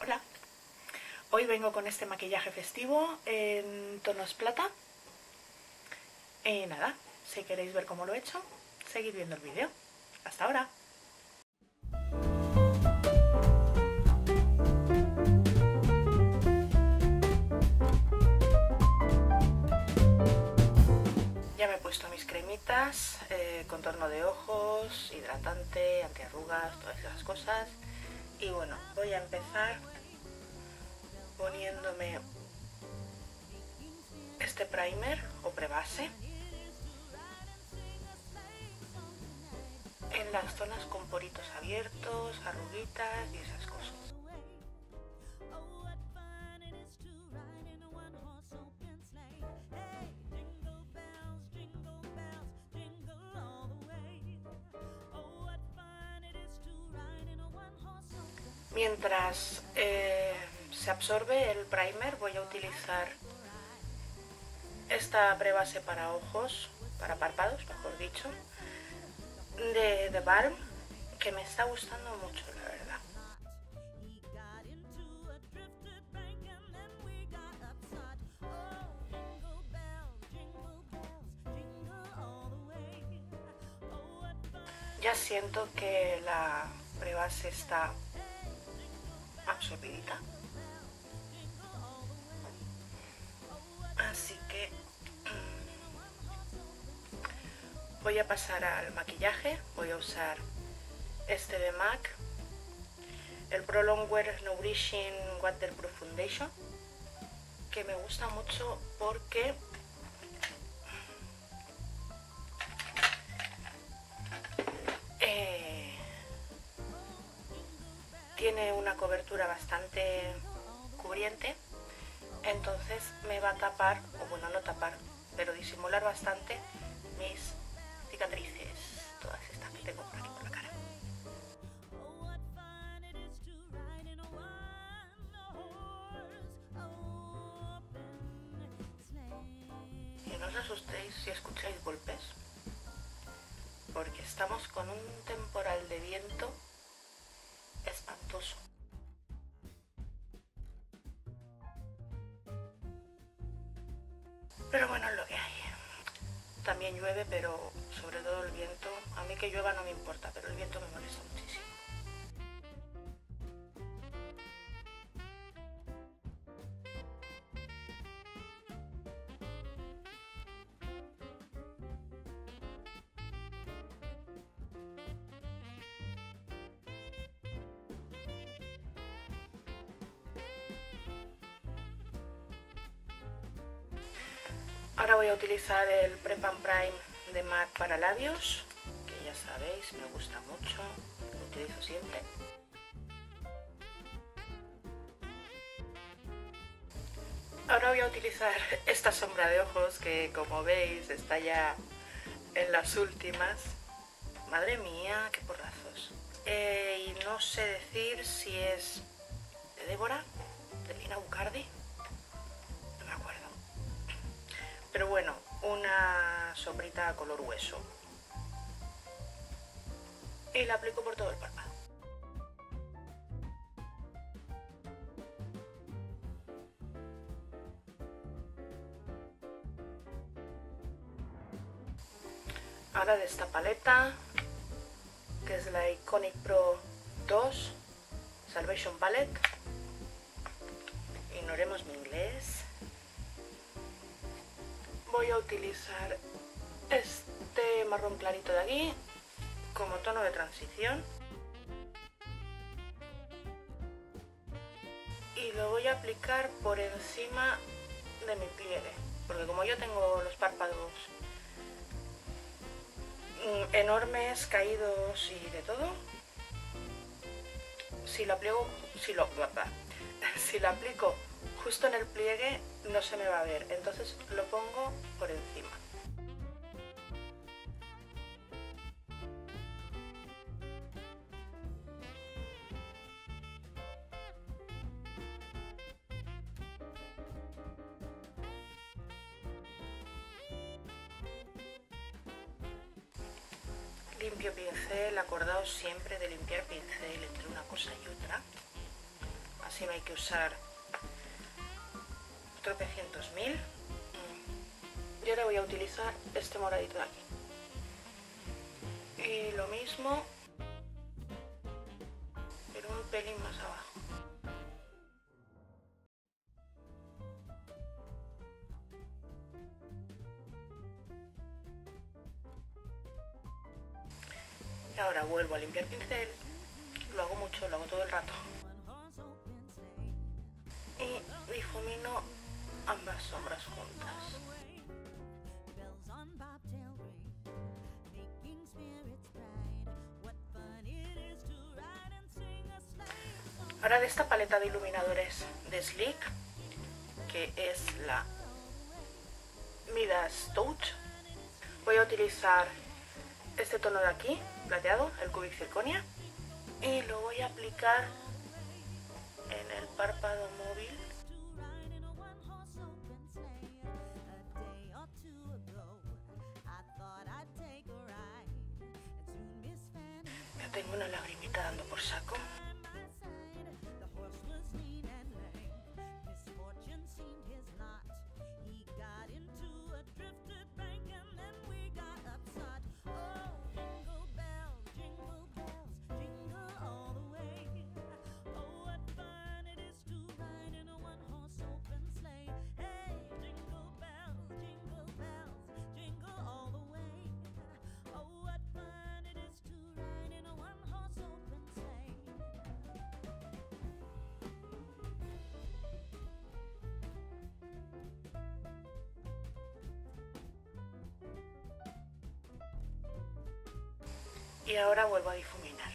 Hola, hoy vengo con este maquillaje festivo en tonos plata. Y nada, si queréis ver cómo lo he hecho, seguid viendo el vídeo. Hasta ahora. Ya me he puesto mis cremitas, contorno de ojos, hidratante, antiarrugas, todas esas cosas. Y bueno, voy a empezar poniéndome este primer o prebase en las zonas con poritos abiertos, arruguitas y esas cosas. Mientras se absorbe el primer, voy a utilizar esta prebase para ojos, para párpados, mejor dicho, de The Balm, que me está gustando mucho, la verdad. Ya siento que la prebase está absorbidita, así que voy a pasar al maquillaje. Voy a usar este de MAC, el Pro Longwear Nourishing Waterproof Foundation, que me gusta mucho porque tiene una cobertura bastante cubriente, entonces me va a tapar, o bueno, no tapar, pero disimular bastante mis cicatrices, todas estas que tengo por aquí por la cara. Y no os asustéis si escucháis golpes, porque estamos con un temporal de viento espantoso. Pero bueno, es lo que hay. También llueve, pero sobre todo el viento. A mí que llueva no me importa, pero el viento me molesta muchísimo. Ahora voy a utilizar el Prep and Prime de MAC para labios, que ya sabéis, me gusta mucho, lo utilizo siempre. Ahora voy a utilizar esta sombra de ojos que, como veis, está ya en las últimas. Madre mía, qué porrazos. Y no sé decir si es de Débora, de Lina Bucardi. Pero bueno, una sombrita color hueso. Y la aplico por todo el párpado. Ahora de esta paleta, que es la Iconic Pro 2 Salvation Palette. Ignoremos mi inglés. Voy a utilizar este marrón clarito de aquí como tono de transición y lo voy a aplicar por encima de mi pliegue, porque como yo tengo los párpados enormes, caídos y de todo, si lo aplico justo en el pliegue no se me va a ver, entonces lo pongo por encima. Limpio pincel, acordaos siempre de limpiar pincel entre una cosa y otra. así no hay que usar tropecientos mil. Y ahora voy a utilizar este moradito de aquí. Y lo mismo, pero un pelín más abajo. Y ahora vuelvo a limpiar el pincel. Lo hago mucho, lo hago todo el rato. Y difumino ambas sombras juntas. Ahora de esta paleta de iluminadores de Sleek, que es la Midas Touch, voy a utilizar este tono de aquí, plateado, el Cubic Zirconia, y lo voy a aplicar en el párpado móvil. Ya tengo una lagrimita dando por saco. Y ahora vuelvo a difuminar.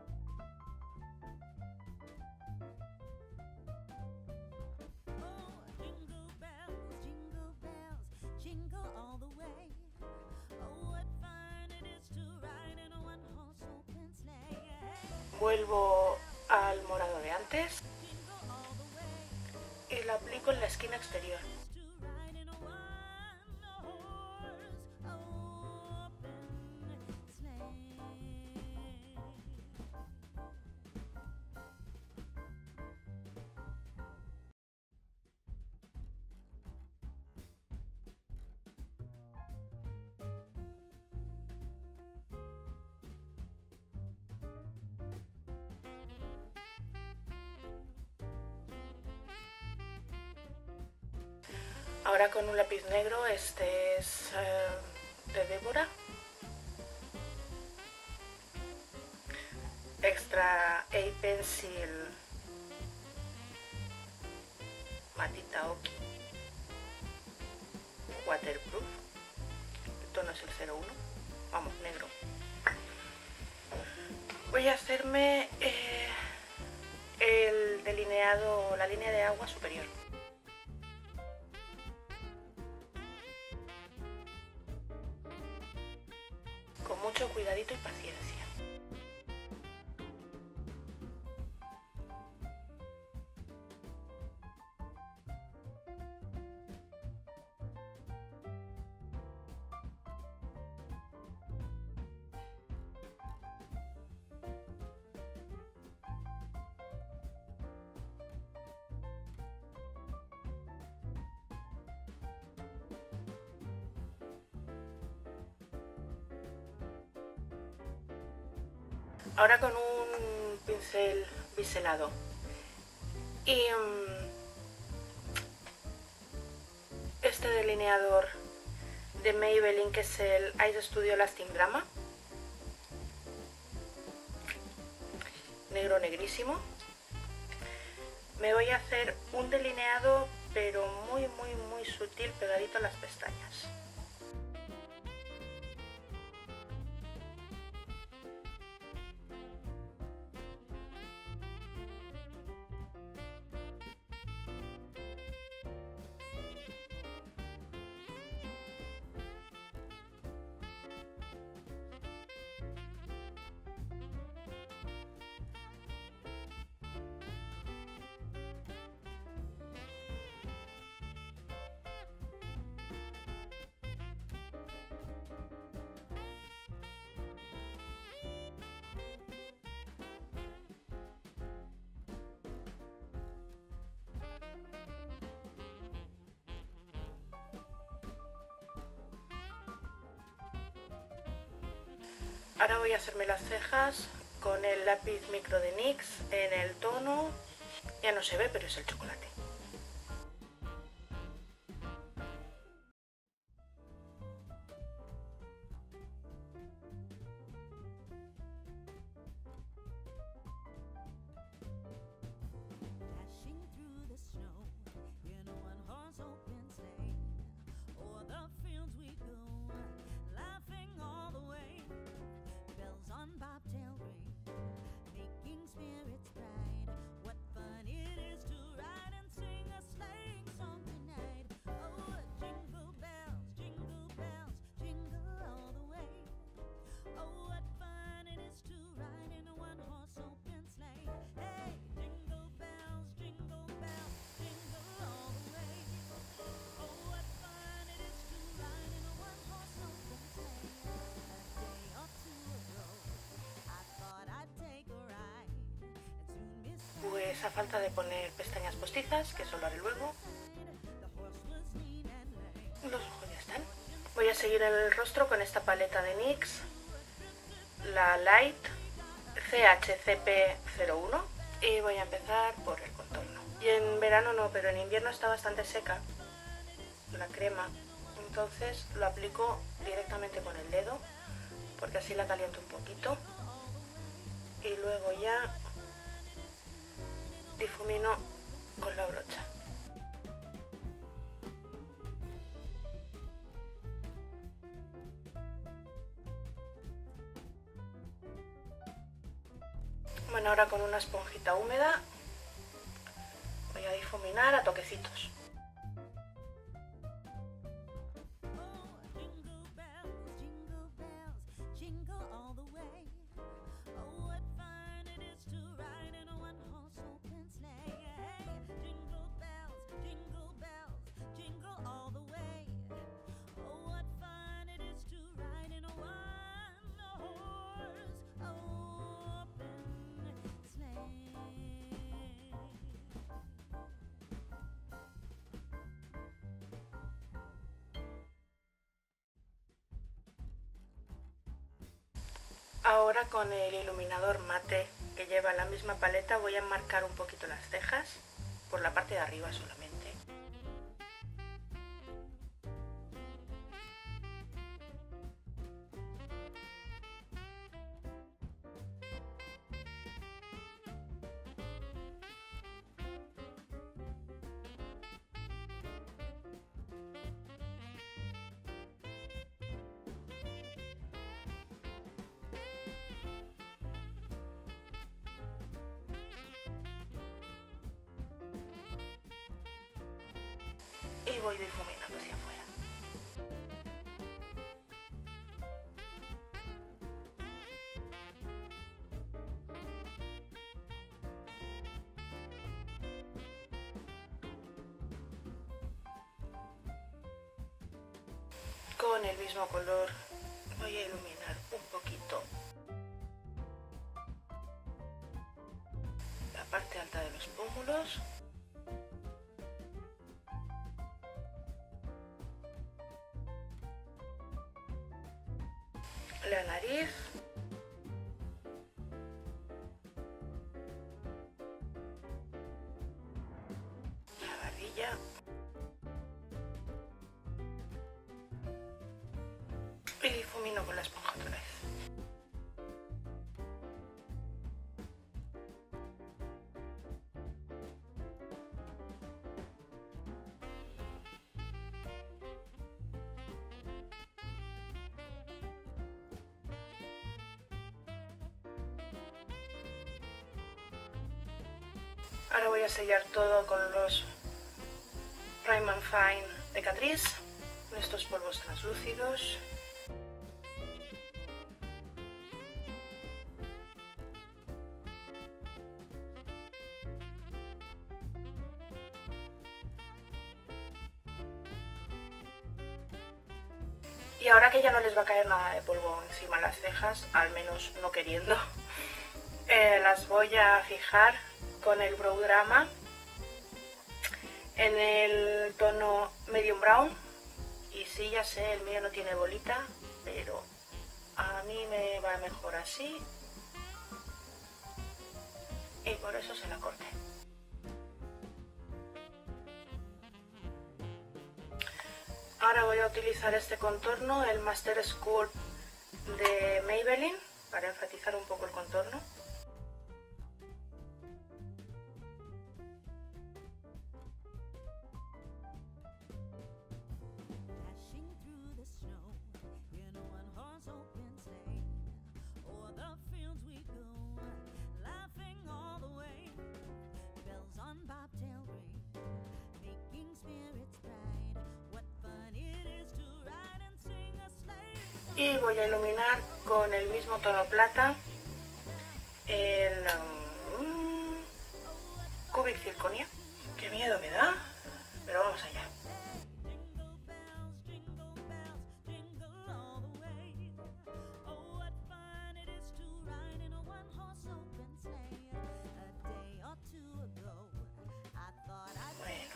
Vuelvo al morado de antes y lo aplico en la esquina exterior. Ahora con un lápiz negro, este es de Débora, Extra A-Pencil Matita Oki Waterproof, el tono es el 01, vamos, negro. Voy a hacerme el delineado, la línea de agua superior. Con mucho cuidadito y paciencia. Ahora con un pincel biselado y este delineador de Maybelline, que es el Ice Studio Lasting Drama, negro negrísimo, me voy a hacer un delineado pero muy sutil pegadito a las pestañas. Ahora voy a hacerme las cejas con el lápiz micro de NYX en el tono, ya no se ve, pero es el chocolate. Pues a falta de poner pestañas postizas, que eso lo haré luego, los ojos ya están. Voy a seguir el rostro con esta paleta de NYX, la Light CHCP01, y voy a empezar por el contorno. Y en verano no, pero en invierno está bastante seca la crema, entonces lo aplico directamente con el dedo, porque así la caliento un poquito, y luego ya difumino con la brocha. Bueno, ahora con una esponjita húmeda voy a difuminar a toquecitos. Ahora con el iluminador mate que lleva la misma paleta voy a marcar un poquito las cejas, por la parte de arriba solamente. Y voy difuminando hacia afuera. Con el mismo color voy a iluminar un poquito la parte alta de los pómulos. La nariz, la barbilla y difumino con la esponja otra vez. Ahora voy a sellar todo con los Prime and Fine de Catrice, con estos polvos translúcidos. Y ahora que ya no les va a caer nada de polvo encima de las cejas, al menos no queriendo, las voy a fijar con el Brow Drama en el tono medium brown. Y sí, ya sé, el mío no tiene bolita, pero a mí me va mejor así y por eso se la corté. Ahora voy a utilizar este contorno, el Master Sculpt de Maybelline, para enfatizar un poco el contorno. Y voy a iluminar con el mismo tono plata el Cubic Zirconia. ¡Qué miedo me da! Pero vamos allá. Bueno,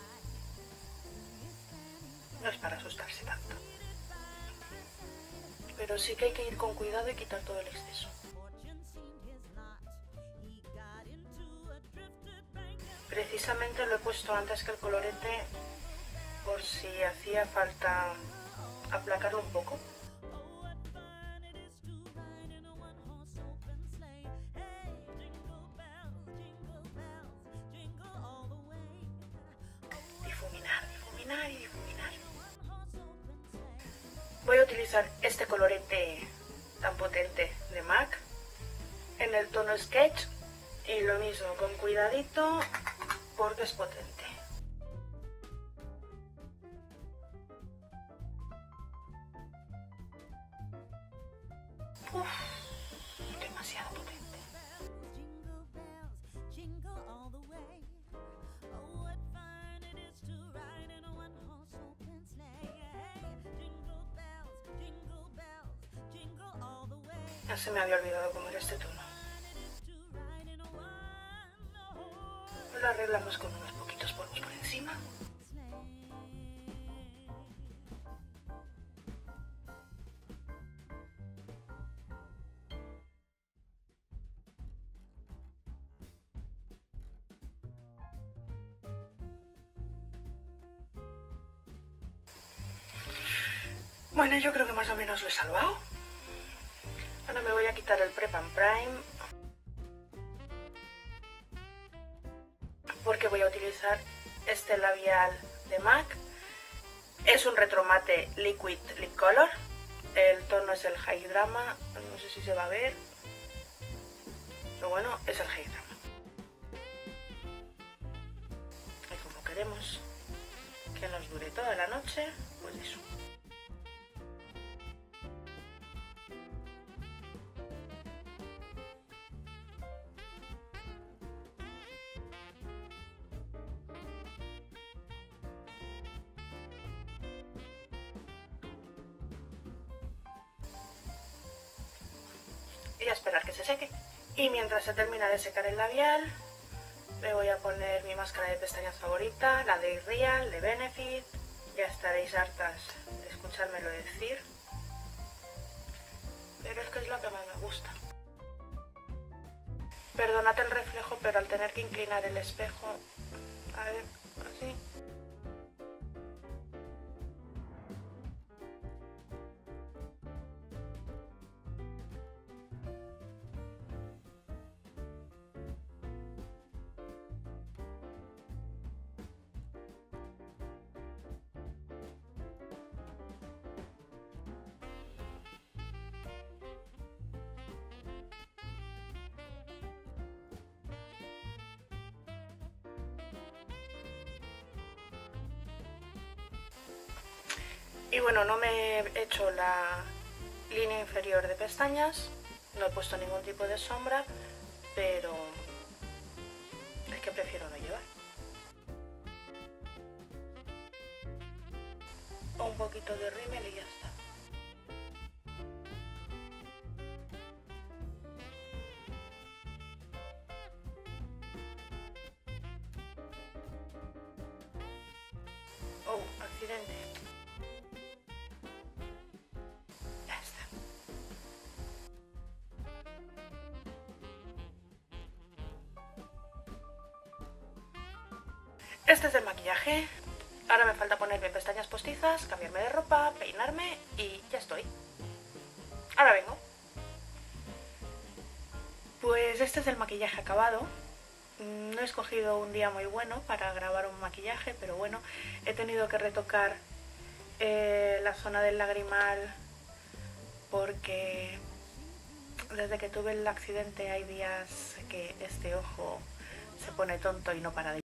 no es para asustarse tanto. Pero sí que hay que ir con cuidado y quitar todo el exceso. Precisamente lo he puesto antes que el colorete por si hacía falta aplacarlo un poco. Difuminar, difuminar y difuminar. Voy a utilizar este colorete tan potente de MAC en el tono Sketch y lo mismo, con cuidadito porque es potente. Uf, demasiado potente. Ya se me había olvidado cómo era este tono. Lo arreglamos con unos poquitos polvos por encima. Bueno, yo creo que más o menos lo he salvado. Ahora me voy a quitar el Prep and Prime porque voy a utilizar este labial de MAC. Es un retromate Liquid Lip Color. El tono es el High Drama. No sé si se va a ver, pero bueno, es el High Drama. Y como queremos que nos dure toda la noche, pues eso. Y a esperar que se seque. Y mientras se termina de secar el labial, me voy a poner mi máscara de pestañas favorita, la de Real, de Benefit. Ya estaréis hartas de escuchármelo decir, pero es que es lo que más me gusta. Perdonad el reflejo, pero al tener que inclinar el espejo, a ver, así. Y bueno, no me he hecho la línea inferior de pestañas, no he puesto ningún tipo de sombra, pero es que prefiero no llevar. Un poquito de rímel y ya está. Oh, accidente. Ya está. Este es el maquillaje. Ahora me falta ponerme pestañas postizas, cambiarme de ropa, peinarme y ya estoy. Ahora vengo. Pues este es el maquillaje acabado. No he escogido un día muy bueno para grabar un maquillaje, pero bueno, he tenido que retocar la zona del lagrimal porque desde que tuve el accidente hay días que este ojo se pone tonto y no para de